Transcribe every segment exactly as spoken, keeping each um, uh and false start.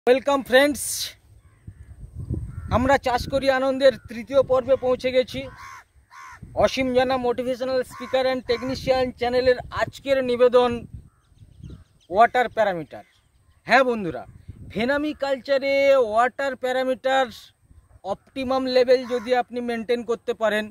Welcome friends, আমরা চাষ করি আনন্দের তৃতীয় পর্বে পৌঁছে গেছি। অসীম Jana motivational speaker and technician চ্যানেলের আজকের নিবেদন ওয়াটার প্যারামিটার। হ্যাঁ বন্ধুরা, ভেনামি কালচারে ওয়াটার প্যারামিটার অপটিমাম লেভেল যদি আপনি মেনটেন করতে পারেন,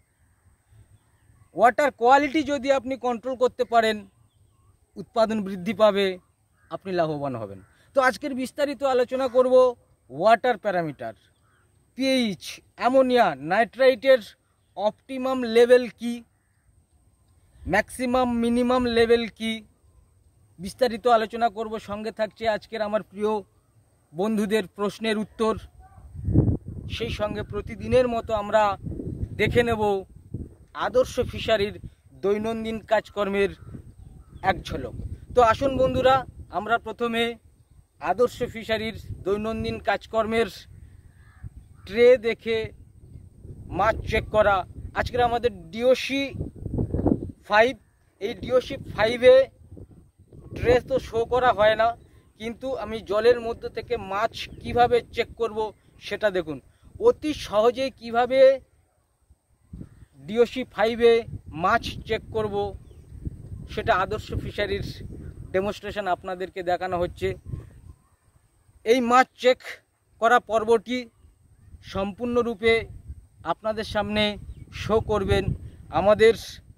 ওয়াটার কোয়ালিটি যদি আপনি কন্ট্রোল করতে পারেন, উৎপাদন বৃদ্ধি পাবে, আপনি লাভবান হবেন। তো আজকের বিস্তারিত আলোচনা করব ওয়াটার প্যারামিটার, পিএইচ, অ্যামোনিয়া, নাইট্রাইটের অপটিমাম লেভেল কি, ম্যাক্সিমাম মিনিমাম লেভেল কি, বিস্তারিত আলোচনা করব। সঙ্গে থাকছে আজকের আমার প্রিয় বন্ধুদের প্রশ্নের উত্তর। সেই সঙ্গে প্রতিদিনের মতো আমরা দেখে নেব আদর্শ ফিশারির দৈনন্দিন কাজকর্মের এক ঝলক। তো আসুন বন্ধুরা, আমরা প্রথমে আদর্শ ফিশারির দৈনন্দিন কাজকর্মের ট্রে দেখে মাছ চেক করা। আজকের আমাদের ডিওসি ফাইভ, এই ডিওসি ফাইভে ট্রে তো শো করা হয় না, কিন্তু আমি জলের মধ্যে থেকে মাছ কিভাবে চেক করব সেটা দেখুন। অতি সহজে কিভাবে ডিওসি ফাইভে মাছ চেক করব সেটা আদর্শ ফিশারির ডেমনস্ট্রেশন আপনাদেরকে দেখানো হচ্ছে। এই মাছ চেক করা পর্বটি সম্পূর্ণরূপে আপনাদের সামনে শো করবেন আমাদের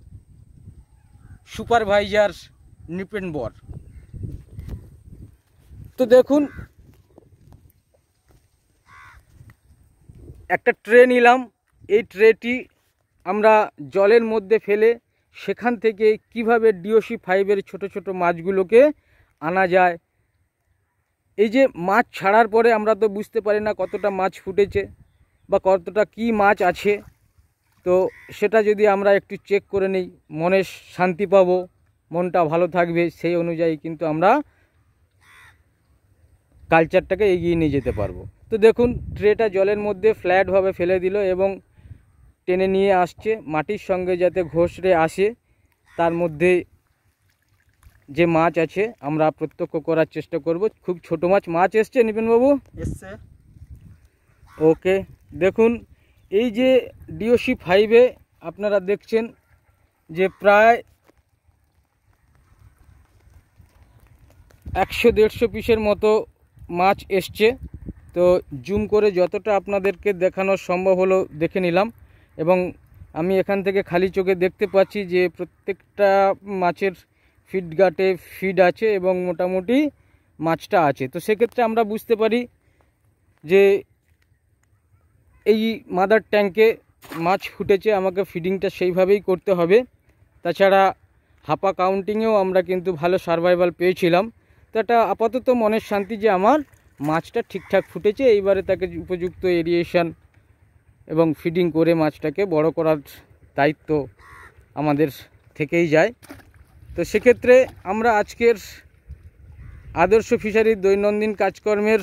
সুপারভাইজার নিপেন বর। তো দেখুন, একটা ট্রে নিলাম। এই ট্রেটি আমরা জলের মধ্যে ফেলে সেখান থেকে কিভাবে ডিওসি ফাইভের ছোট ছোট মাছগুলোকে আনা যায়। এই যে মাছ ছাড়ার পরে আমরা তো বুঝতে পারি না কতটা মাছ ফুটেছে বা কতটা কি মাছ আছে। তো সেটা যদি আমরা একটু চেক করে নিই, মনে শান্তি পাবো, মনটা ভালো থাকবে। সেই অনুযায়ী কিন্তু আমরা কালচারটাকে এগিয়ে নিয়ে যেতে পারবো। তো দেখুন, ট্রেটা জলের মধ্যে ফ্ল্যাটভাবে ফেলে দিল এবং টেনে নিয়ে আসছে, মাটির সঙ্গে যাতে ঘষড়ে আসে। তার মধ্যে যে মাছ আছে আমরা প্রত্যক্ষ করার চেষ্টা করব। খুব ছোট মাছ মাছ এসছে নিপেনবাবু, এসছে। ওকে, দেখুন এই যে ডিওসি ফাইভে আপনারা দেখছেন যে প্রায় একশো দেড়শো পিসের মতো মাছ এসছে। তো জুম করে যতটা আপনাদেরকে দেখানো সম্ভব হলো দেখে নিলাম, এবং আমি এখান থেকে খালি চোখে দেখতে পাচ্ছি যে প্রত্যেকটা মাছের ফিড গাটে ফিড আছে এবং মোটামুটি মাছটা আছে। তো সেক্ষেত্রে আমরা বুঝতে পারি যে এই মাদার ট্যাঙ্কে মাছ ফুটেছে, আমাকে ফিডিংটা সেইভাবেই করতে হবে। তাছাড়া হাপা কাউন্টিংয়েও আমরা কিন্তু ভালো সারভাইভাল পেয়েছিলাম। তো এটা আপাতত মনের শান্তি যে আমার মাছটা ঠিকঠাক ফুটেছে। এইবারে তাকে উপযুক্ত এরিয়েশন এবং ফিডিং করে মাছটাকে বড় করার দায়িত্ব আমাদের থেকেই যায়। তো সেক্ষেত্রে আমরা আজকের আদর্শ ফিশারির দৈনন্দিন কাজকর্মের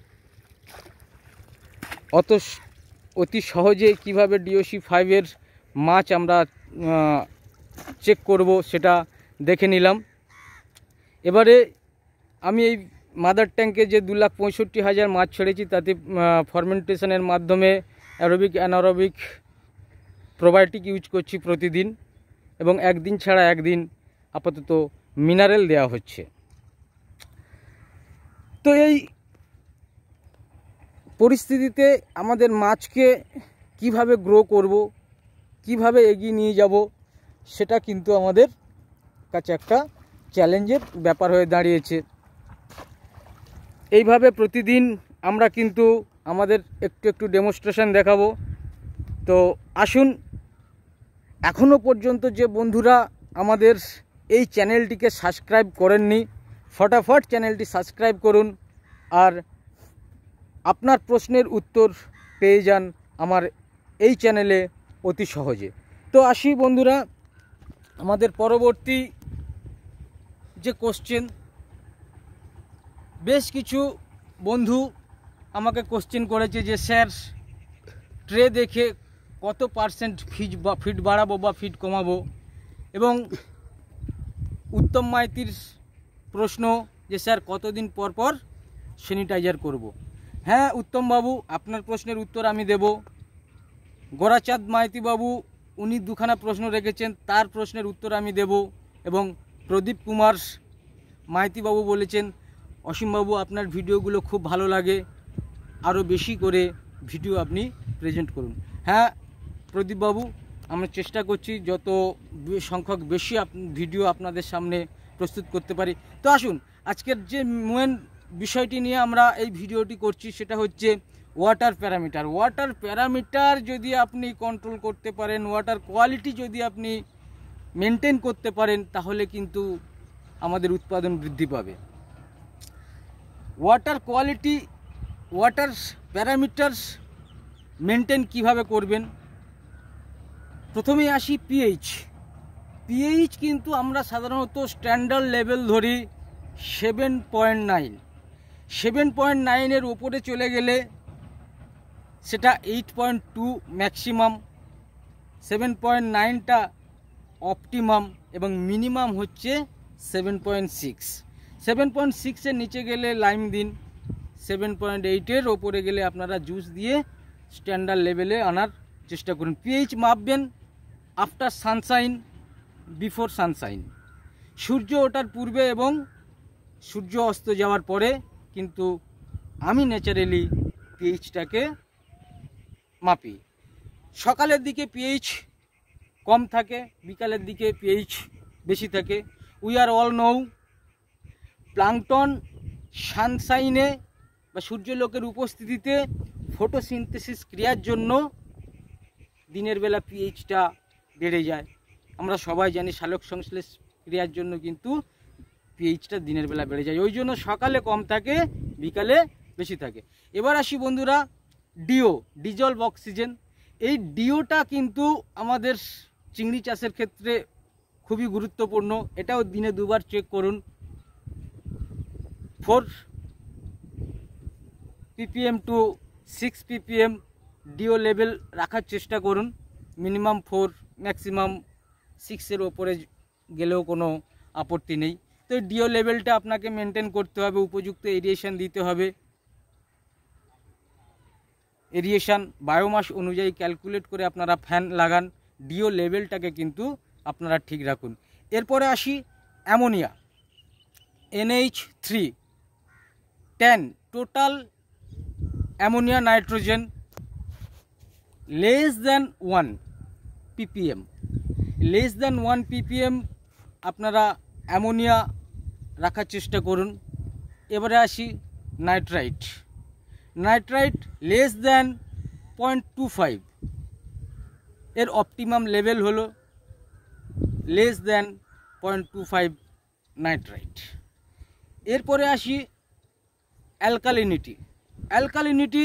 অত অতি সহজে কিভাবে ডিওসি ফাইভের মাছ আমরা চেক করব সেটা দেখে নিলাম। এবারে আমি এই মাদার ট্যাঙ্কে যে দু লাখ পঁয়ষট্টি হাজার মাছ ছেড়েছি, তাতে ফার্মেন্টেশনের মাধ্যমে অ্যারোবিক অ্যানারোবিক প্রোবায়োটিক ইউজ করছি প্রতিদিন, এবং একদিন ছাড়া একদিন আপাতত মিনারেল দেওয়া হচ্ছে। তো এই পরিস্থিতিতে আমাদের মাছকে কিভাবে গ্রো করব, কিভাবে এগিয়ে নিয়ে যাব, সেটা কিন্তু আমাদের কাছে একটা চ্যালেঞ্জের ব্যাপার হয়ে দাঁড়িয়েছে। এইভাবে প্রতিদিন আমরা কিন্তু আমাদের একটু একটু ডেমনস্ট্রেশন দেখাবো। তো আসুন, এখনও পর্যন্ত যে বন্ধুরা আমাদের এই চ্যানেলটিকে সাবস্ক্রাইব করেননি, ফটাফট চ্যানেলটি সাবস্ক্রাইব করুন আর আপনার প্রশ্নের উত্তর পেয়ে যান আমার এই চ্যানেলে অতি সহজে। তো আসি বন্ধুরা, আমাদের পরবর্তী যে কোশ্চেন, বেশ কিছু বন্ধু আমাকে কোশ্চেন করেছে যে স্যার, ট্রে দেখে কত পার্সেন্ট ফিড বা ফিড বাড়াবো বা ফিড কমাবো, এবং উত্তম মাইতির প্রশ্ন যে স্যার কতদিন পর পর স্যানিটাইজার করব। হ্যাঁ উত্তমবাবু, আপনার প্রশ্নের উত্তর আমি দেব। গোরাচাঁদ মাইতি বাবু উনি দুখানা প্রশ্ন রেখেছেন, তার প্রশ্নের উত্তর আমি দেব। এবং প্রদীপ কুমার মাইতি বাবু বলেছেন, অসীমবাবু আপনার ভিডিওগুলো খুব ভালো লাগে, আরও বেশি করে ভিডিও আপনি প্রেজেন্ট করুন। হ্যাঁ প্রদীপবাবু, আমরা চেষ্টা করছি যত সংখ্যক বেশি ভিডিও আপনাদের সামনে প্রস্তুত করতে পারি। তো আসুন, আজকের যে মেন বিষয়টি নিয়ে আমরা এই ভিডিওটি করছি সেটা হচ্ছে ওয়াটার প্যারামিটার। ওয়াটার প্যারামিটার যদি আপনি কন্ট্রোল করতে পারেন, ওয়াটার কোয়ালিটি যদি আপনি মেনটেন করতে পারেন, তাহলে কিন্তু আমাদের উৎপাদন বৃদ্ধি পাবে। Water quality, water parameters maintain কিভাবে করবেন? প্রথমেই আসি পিএইচ। পিএইচ কিন্তু আমরা সাধারণত স্ট্যান্ডার্ড লেভেল ধরি seven point nine. Seven point নাইনের ওপরে চলে গেলে সেটা eight point two maximum, seven point নাইনটা অপটিমাম এবং মিনিমাম হচ্ছে seven point six. Seven point সিক্সের নিচে গেলে লাইম দিন, সেভেন পয়েন্ট এইটের ওপরে গেলে আপনারা জুস দিয়ে স্ট্যান্ডার্ড লেভেলে আনার চেষ্টা করুন। পিএইচ মাপবেন আফটার সানশাইন, বিফোর সানশাইন, সূর্য ওঠার পূর্বে এবং সূর্য অস্ত যাওয়ার পরে। কিন্তু আমি ন্যাচারালি পিএইচটাকে মাপি। সকালের দিকে পিএইচ কম থাকে, বিকালের দিকে পিএইচ বেশি থাকে। We are all know plankton সানশাইনে বা সূর্যলোকের উপস্থিতিতে ফটোসিনথেসিস ক্রিয়ার জন্য দিনের বেলা পিএইচটা বেড়ে যায়। আমরা সবাই জানি সালোক সংশ্লেষ ক্রিয়ার জন্য কিন্তু পিএইচটা দিনের বেলা বেড়ে যায়, ওই জন্য সকালে কম থাকে, বিকালে বেশি থাকে। এবার আসি বন্ধুরা ডিও, ডিজলভ অক্সিজেন। এই ডিওটা কিন্তু আমাদের চিংড়ি চাষের ক্ষেত্রে খুবই গুরুত্বপূর্ণ। এটাও দিনে দুবার চেক করুন। Four ppm to six ppm DO level রাখার চেষ্টা করুন। মিনিমাম ফোর, ম্যাক্সিমাম সিক্সের ওপরে গেলেও কোনো আপত্তি নেই। তো ডিও লেভেলটা আপনাকে মেনটেন করতে হবে, উপযুক্ত এরিয়েশন দিতে হবে। এরিয়েশন বায়োমাস অনুযায়ী ক্যালকুলেট করে আপনারা ফ্যান লাগান, ডিও লেভেলটাকে কিন্তু আপনারা ঠিক রাখুন। এরপরে আসি ammonia, NH three, ten total ammonia nitrogen less than one ppm. Less than one ppm আপনারা অ্যামোনিয়া রাখার চেষ্টা করুন। এবারে আসি nitrite. Nitrite less than point two five, এর অপটিমাম লেভেল হলো less than point two five nitrite. এরপরে আসি alkalinity. Alkalinity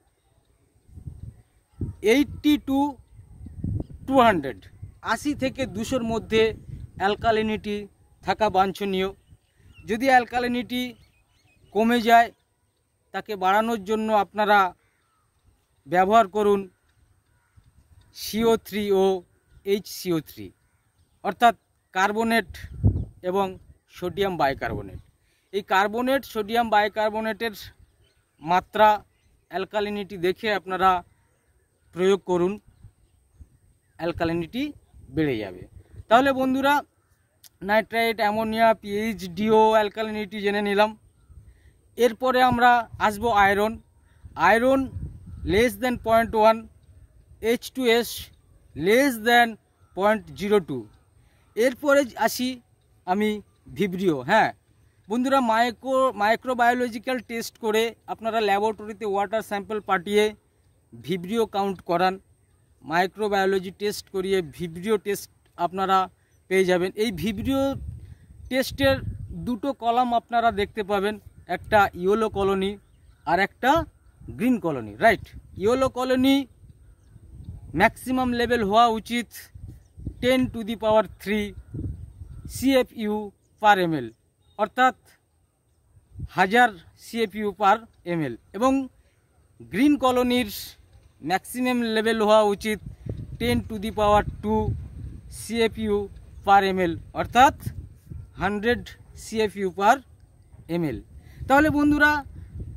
eighty to two hundred, আশি থেকে দুশোর মধ্যে অ্যালকালিনিটি থাকা বাঞ্ছনীয়। যদি অ্যালকালিনিটি কমে যায়, তাকে বাড়ানোর জন্য আপনারা ব্যবহার করুন CO three O H CO three, অর্থাৎ কার্বনেট এবং সোডিয়াম বাইকার্বনেট। এই কার্বনেট সোডিয়াম বাইকার্বনেটের মাত্রা অ্যালকালিনিটি দেখে আপনারা প্রয়োগ করুন, অ্যালকালিনিটি বেড়ে যাবে। তাহলে বন্ধুরা nitrite, ammonia, pH, DO, alkalinity জেনে নিলাম। এরপরে আমরা আসবো iron. Iron less than point one, H two S less than point zero two. এরপরে আসি আমি ভিব্রিও। হ্যাঁ বন্ধুরা, মাইক্রো মাইক্রোবায়োলজিক্যাল টেস্ট করে আপনারা ল্যাবরেটরিতে ওয়াটার স্যাম্পল পাঠিয়ে ভিব্রিও কাউন্ট করান। মাইক্রোবায়োলজি টেস্ট করিয়ে ভিব্রিও টেস্ট আপনারা পেয়ে যাবেন। এই ভিব্রিও টেস্টের দুটো কলাম আপনারা দেখতে পাবেন, একটা ইয়েলো কলোনি আর একটা green colony, right. Yellow colony maximum level হওয়া উচিত ten to the power three CFU per ML, অর্থাৎ হাজার সিএফইউ পার এমএল, এবং গ্রিন কলোনির ম্যাক্সিমাম লেভেল হওয়া উচিত ten to the power two CFU per ML, অর্থাৎ হান্ড্রেড সিএফইউ পার এমএল। তাহলে বন্ধুরা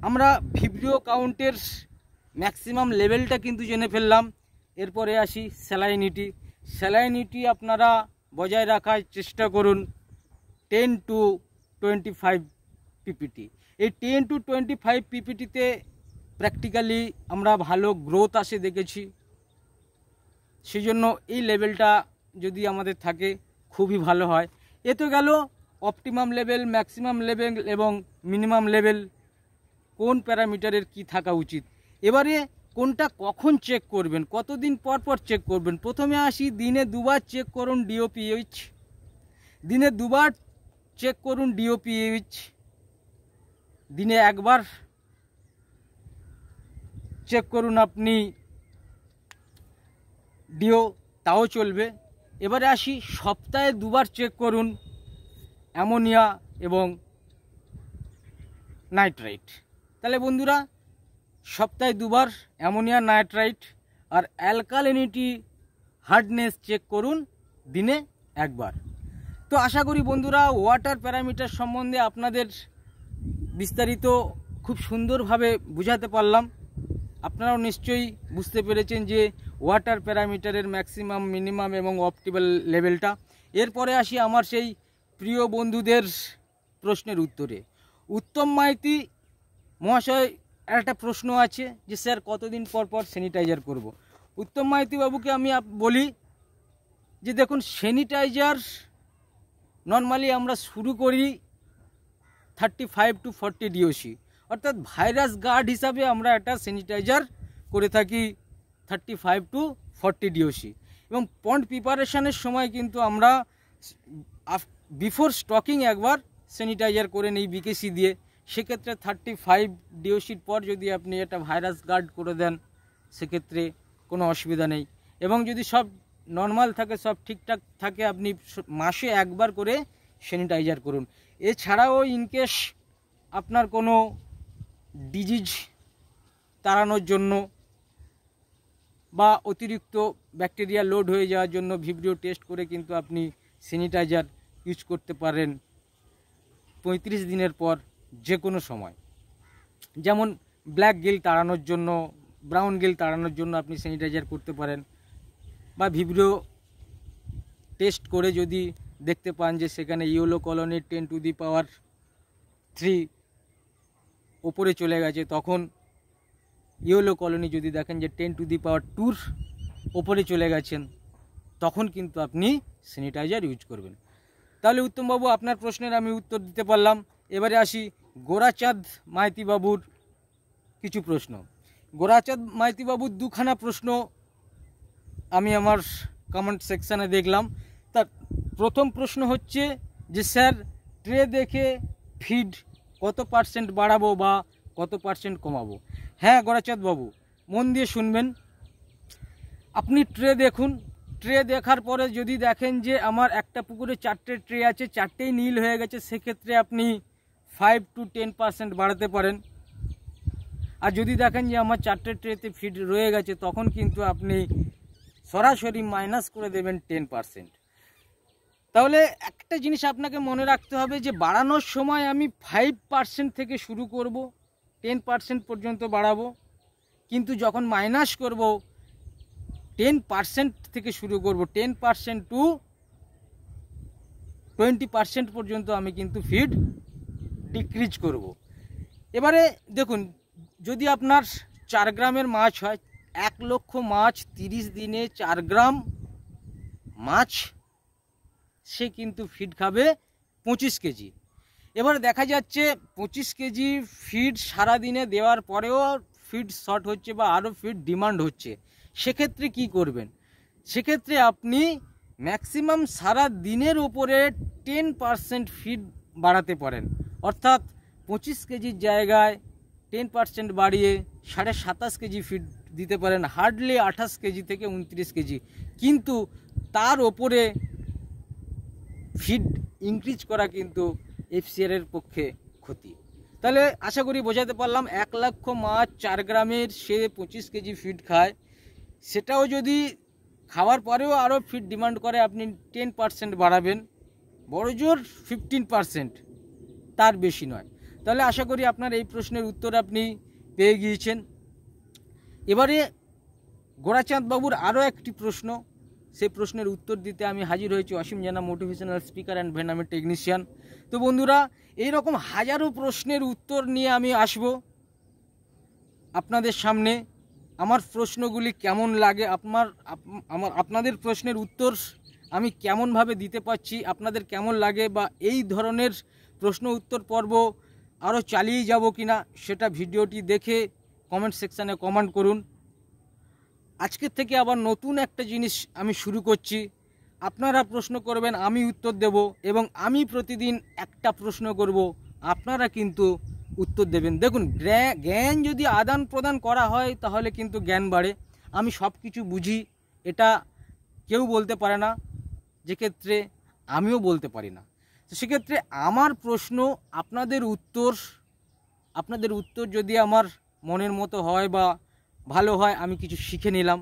আমরা ভিব্রিও কাউন্টের ম্যাক্সিমাম লেভেলটা কিন্তু জেনে ফেললাম। এরপরে আসি স্যালাইনিটি। স্যালাইনিটি আপনারা বজায় রাখার চেষ্টা করুন ten to twenty five ppt. এই টেন টু টোয়েন্টি ফাইভ পিপিটিতে প্র্যাকটিক্যালি আমরা ভালো গ্রোথ আসে দেখেছি। সেই জন্য এই লেভেলটা যদি আমাদের থাকে খুবই ভালো হয়। এ তো গেল অপটিমাম লেভেল, ম্যাক্সিমাম লেভেল এবং মিনিমাম লেভেল কোন প্যারামিটারের কি থাকা উচিত। এবারে কোনটা কখন চেক করবেন, কতদিন পর পর চেক করবেন। প্রথমে আসি দিনে দুবার চেক করুন ডিওপিএইচ। দিনে দুবার চেক করুন ডিওপিএইচ। দিনে একবার চেক করুন আপনি ডিও, তাও চলবে। এবারে আসি সপ্তাহে দুবার চেক করুন অ্যামোনিয়া এবং নাইট্রাইট। তাহলে বন্ধুরা সপ্তাহে দুবার অ্যামোনিয়া, নাইট্রাইট আর অ্যালকালিনিটি হার্ডনেস চেক করুন দিনে একবার। তো আশা করি বন্ধুরা ওয়াটার প্যারামিটার সম্বন্ধে আপনাদের বিস্তারিত খুব সুন্দরভাবে বুঝাতে পারলাম। আপনারাও নিশ্চয়ই বুঝতে পেরেছেন যে ওয়াটার প্যারামিটারের ম্যাক্সিমাম, মিনিমাম এবং অপটিমাল লেভেলটা। এরপরে আসি আমার সেই প্রিয় বন্ধুদের প্রশ্নের উত্তরে। উত্তম মাইতি মহাশয় একটা প্রশ্ন আছে যে স্যার কতদিন পর পর স্যানিটাইজার করব। উত্তম মাইতি বাবুকে আমি বলি যে দেখুন, স্যানিটাইজার নর্মালি আমরা শুরু করি thirty five to forty DOC, অর্থাৎ ভাইরাস গার্ড হিসাবে আমরা একটা স্যানিটাইজার করে থাকি thirty five to forty DOC. এবং পন্ড প্রিপারেশনের সময় কিন্তু আমরা বিফোর স্টকিং একবার স্যানিটাইজার করে নিই বিকেসি দিয়ে। সেক্ষেত্রে থার্টি ফাইভ ডিওসির পর যদি আপনি এটা ভাইরাস গার্ড করে দেন সেক্ষেত্রে কোনো অসুবিধা নেই। এবং যদি সব নর্মাল থাকে, সব ঠিকঠাক থাকে, আপনি মাসে একবার করে স্যানিটাইজার করুন। এছাড়াও ইনকেস আপনার কোনো ডিজিজ তাড়ানোর জন্য বা অতিরিক্ত ব্যাকটেরিয়া লোড হয়ে যাওয়ার জন্য ভিব্রিও টেস্ট করে কিন্তু আপনি স্যানিটাইজার ইউজ করতে পারেন পঁয়ত্রিশ দিনের পর যে কোনো সময়। যেমন ব্ল্যাক গিল তাড়ানোর জন্য, ব্রাউন গিল তাড়ানোর জন্য আপনি স্যানিটাইজার করতে পারেন। বা ভিব্রিও টেস্ট করে যদি দেখতে পান যে সেখানে yellow colony ten to the power three ওপরে চলে গেছে, তখন ইয়েলো কলোনি যদি দেখেন যে টেন টু দি পাওয়ার টুর ওপরে চলে গেছেন, তখন কিন্তু আপনি স্যানিটাইজার ইউজ করবেন। তাহলে উত্তমবাবু আপনার প্রশ্নের আমি উত্তর দিতে পারলাম। এবারে আসি গোরাচাঁদ মাইতি বাবুর কিছু প্রশ্ন। গোরাচাঁদ মাইতি বাবুর দুখানা প্রশ্ন আমি আমার কমেন্ট সেকশানে দেখলাম। তার প্রথম প্রশ্ন হচ্ছে যে স্যার ট্রে দেখে ফিড কত পার্সেন্ট বাড়াবো বা কত পার্সেন্ট কমাবো। হ্যাঁ গোরাচাঁদ বাবু, মন দিয়ে শুনবেন। আপনি ট্রে দেখুন, ট্রে দেখার পরে যদি দেখেন যে আমার একটা পুকুরে চারটে ট্রে আছে, চারটেই নীল হয়ে গেছে, সেক্ষেত্রে আপনি ফাইভ টু টেন পার্সেন্ট বাড়াতে পারেন। আর যদি দেখেন যে আমার চারটে ট্রেতে ফিড রয়ে গেছে, তখন কিন্তু আপনি সরাসরি মাইনাস করে দেবেন টেন পার্সেন্ট। তাহলে একটা জিনিস আপনাকে মনে রাখতে হবে যে বাড়ানোর সময় আমি ফাইভ পার্সেন্ট থেকে শুরু করব, টেন পার্সেন্ট পর্যন্ত বাড়াবো। কিন্তু যখন মাইনাস করব টেন পার্সেন্ট থেকে শুরু করব, ten percent to twenty percent পর্যন্ত আমি কিন্তু ফিড ডিক্রিজ করব। এবারে দেখুন, যদি আপনার চার গ্রামের মাছ হয়, এক লক্ষ মাছ তিরিশ দিনে চার গ্রাম মাছ সে কিন্তু ফিড খাবে পঁচিশ কেজি। এবার দেখা যাচ্ছে পঁচিশ কেজি ফিড সারাদিনে দেওয়ার পরেও ফিড শর্ট হচ্ছে বা আরও ফিড ডিমান্ড হচ্ছে, সেক্ষেত্রে কি করবেন? সেক্ষেত্রে আপনি ম্যাক্সিমাম সারা দিনের ওপরে টেন পার্সেন্ট ফিড বাড়াতে পারেন। অর্থাৎ পঁচিশ কেজির জায়গায় টেন পার্সেন্ট বাড়িয়ে সাড়ে সাতাশ কেজি ফিড দিতে পারেন, হার্ডলি আঠাশ কেজি থেকে উনত্রিশ কেজি। কিন্তু তার ওপরে ফিড ইনক্রিজ করা কিন্তু এফসিআরের পক্ষে ক্ষতি। তাহলে আশা করি বোঝাতে পারলাম, এক লক্ষ মাছ চার গ্রামের সে পঁচিশ কেজি ফিড খায়, সেটাও যদি খাওয়ার পরেও আরও ফিড ডিমান্ড করে, আপনি টেন পার্সেন্ট বাড়াবেন, বড়জোর ফিফটিন পার্সেন্ট, তার বেশি নয়। তাহলে আশা করি আপনার এই প্রশ্নের উত্তর আপনি পেয়ে গিয়েছেন। এবারে গোরাচাঁদ বাবুর আরও একটি প্রশ্ন, সেই প্রশ্নের উত্তর দিতে আমি হাজির হয়েছি, Asim Jana, motivational speaker and ভেনামের টেকনিশিয়ান। তো বন্ধুরা, এইরকম হাজারো প্রশ্নের উত্তর নিয়ে আমি আসব আপনাদের সামনে। আমার প্রশ্নগুলি কেমন লাগে, আপনার আমার আপনাদের প্রশ্নের উত্তর আমি কেমনভাবে দিতে পারছি, আপনাদের কেমন লাগে, বা এই ধরনের প্রশ্ন উত্তর পর্ব আরও চালিয়ে যাব কিনা, সেটা ভিডিওটি দেখে কমেন্ট সেকশানে কমেন্ট করুন। আজকের থেকে আবার নতুন একটা জিনিস আমি শুরু করছি। আপনারা প্রশ্ন করবেন, আমি উত্তর দেব, এবং আমি প্রতিদিন একটা প্রশ্ন করব, আপনারা কিন্তু উত্তর দেবেন। দেখুন, জ্ঞান যদি আদান প্রদান করা হয় তাহলে কিন্তু জ্ঞান বাড়ে। আমি সব কিছু বুঝি এটা কেউ বলতে পারে না, যে ক্ষেত্রে আমিও বলতে পারি না। তো সেক্ষেত্রে আমার প্রশ্ন, আপনাদের উত্তর আপনাদের উত্তর যদি আমার মনের মতো হয় বা ভালো হয়, আমি কিছু শিখে নিলাম।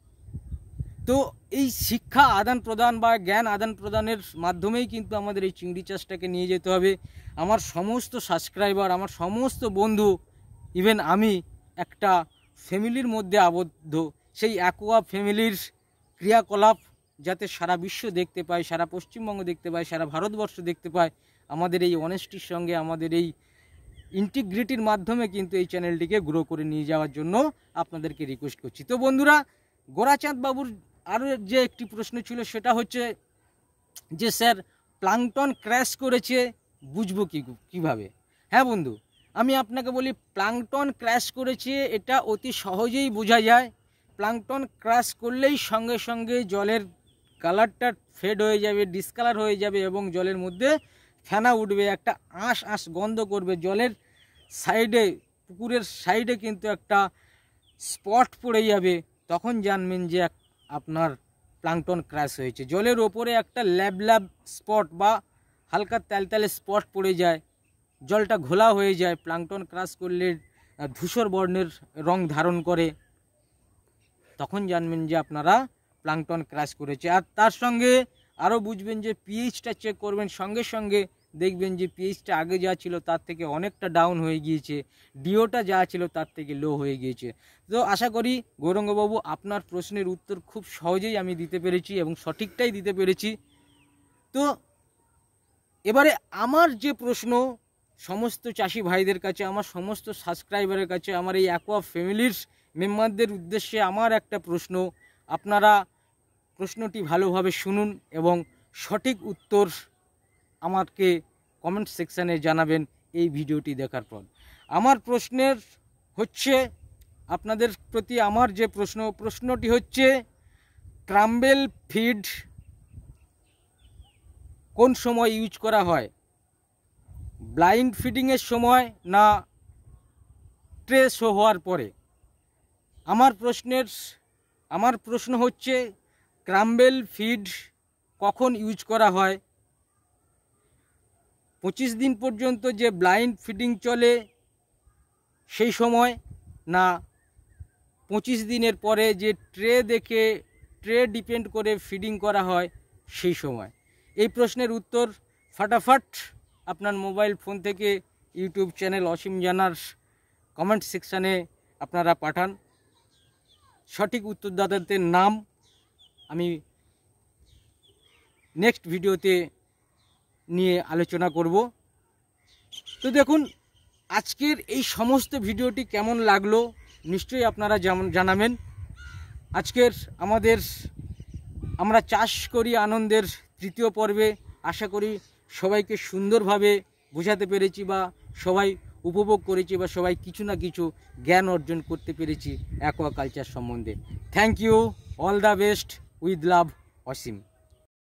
তো এই শিক্ষা আদান প্রদান বা জ্ঞান আদান প্রদানের মাধ্যমেই কিন্তু আমাদের এই চিংড়ি চাষটাকে নিয়ে যেতে হবে। আমার সমস্ত সাবস্ক্রাইবার, আমার সমস্ত বন্ধু, ইভেন আমি একটা ফ্যামিলির মধ্যে আবদ্ধ। সেই অ্যাকোয়া ফ্যামিলির ক্রিয়াকলাপ যাতে সারা বিশ্ব দেখতে পায়, সারা পশ্চিমবঙ্গ দেখতে পায়, সারা ভারতবর্ষ দেখতে পায়, আমাদের এই অনেস্টির সঙ্গে, আমাদের এই ইন্টিগ্রিটির মাধ্যমে কিন্তু এই চ্যানেলটিকে গ্রো করে নিয়ে যাওয়ার জন্য আপনাদেরকে রিকোয়েস্ট করছি। তো বন্ধুরা, গোরাচাঁদ বাবুর আরও যে একটি প্রশ্ন ছিল, সেটা হচ্ছে যে স্যার, প্লাঙ্কটন ক্র্যাশ করেছে, বুঝবো কি কীভাবে? হ্যাঁ বন্ধু, আমি আপনাকে বলি, প্লাঙ্কটন ক্র্যাশ করেছে এটা অতি সহজেই বোঝা যায়। প্লাঙ্কটন ক্র্যাশ করলেই সঙ্গে সঙ্গে জলের কালারটা ফেড হয়ে যাবে, ডিসকালার হয়ে যাবে, এবং জলের মধ্যে ফেনা উঠবে, একটা আঁশ আঁশ গন্ধ করবে। জলের সাইডে, পুকুরের সাইডে কিন্তু একটা স্পট পড়ে যাবে, তখন জানবেন যে আপনার প্লাঙ্কটন ক্র্যাশ হয়েছে। জলের ওপরে একটা ল্যাব ল্যাব স্পট বা হালকা তেলতেলে স্পট পড়ে যায়, জলটা ঘোলা হয়ে যায়। প্লাঙ্কটন ক্র্যাশ করলে ধূসর বর্ণের রং ধারণ করে, তখন জানবেন যে আপনারা প্লাঙ্কটন ক্র্যাশ করেছে। আর তার সঙ্গে আরও বুঝবেন যে পিএইচটা চেক করবেন, সঙ্গে সঙ্গে দেখবেন যে পিএইচটা আগে যা ছিল তার থেকে অনেকটা ডাউন হয়ে গিয়েছে, ডিওটা যা ছিল তার থেকে লো হয়ে গিয়েছে। তো আশা করি গৌরাঙ্গবাবু, আপনার প্রশ্নের উত্তর খুব সহজেই আমি দিতে পেরেছি এবং সঠিকটাই দিতে পেরেছি। তো এবারে আমার যে প্রশ্ন, সমস্ত চাষি ভাইদের কাছে, আমার সমস্ত সাবস্ক্রাইবারের কাছে, আমার এই অ্যাকোয়া ফ্যামিলির মেম্বারদের উদ্দেশ্যে আমার একটা প্রশ্ন, আপনারা প্রশ্নটি ভালোভাবে শুনুন এবং সঠিক উত্তর আমাকে কমেন্ট সেকশানে জানাবেন এই ভিডিওটি দেখার পর। আমার প্রশ্নের হচ্ছে, আপনাদের প্রতি আমার যে প্রশ্ন, প্রশ্নটি হচ্ছে, ক্রাম্বেল ফিড কোন সময় ইউজ করা হয়? ব্লাইন্ড ফিডিংয়ের সময় না ট্রে শো হওয়ার পরে? আমার প্রশ্নের আমার প্রশ্ন হচ্ছে, ক্রাম্বেল ফিড কখন ইউজ করা হয়? পঁচিশ দিন পর্যন্ত যে ব্লাইন্ড ফিডিং চলে সেই সময়, না পঁচিশ দিনের পরে যে ট্রে দেখে, ট্রে ডিপেন্ড করে ফিডিং করা হয় সেই সময়? এই প্রশ্নের উত্তর ফাটাফাট আপনার মোবাইল ফোন থেকে ইউটিউব চ্যানেল অসীম জানার কমেন্ট সেকশানে আপনারা পাঠান। সঠিক উত্তরদাতাদের নাম আমি নেক্সট ভিডিওতে নিয়ে আলোচনা করব। তো দেখুন, আজকের এই সমস্ত ভিডিওটি কেমন লাগলো নিশ্চয়ই আপনারা যেমন জানাবেন। আজকের আমাদের আমরা চাষ করি আনন্দের তৃতীয় পর্বে আশা করি সবাইকে সুন্দরভাবে বোঝাতে পেরেছি, বা সবাই উপভোগ করেছি, বা সবাই কিছু না কিছু জ্ঞান অর্জন করতে পেরেছি অ্যাকোয়াকালচার সম্বন্ধে। Thank you, all the best, with love, Asim.